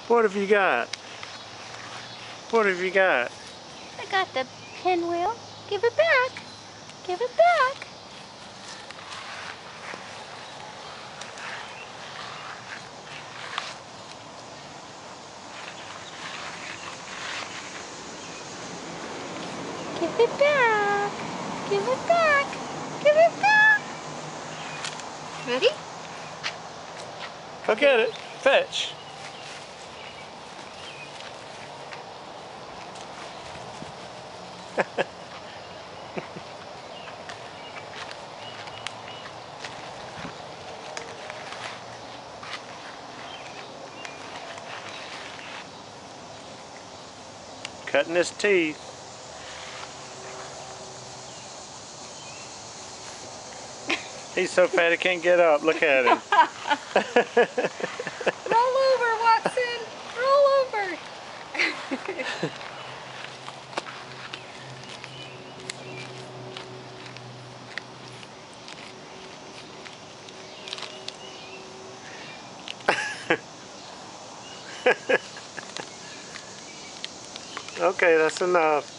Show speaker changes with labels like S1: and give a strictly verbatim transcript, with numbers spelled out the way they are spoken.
S1: What have you got? What have you got?
S2: I got the pinwheel. Give it back. Give it back. Give it back. Give it back. Give it back. Ready?
S1: Go get it. Fetch. Cutting his teeth. He's so fat he can't get up. Look at him.
S2: Roll over, Watson. Roll over.
S1: Okay, that's enough.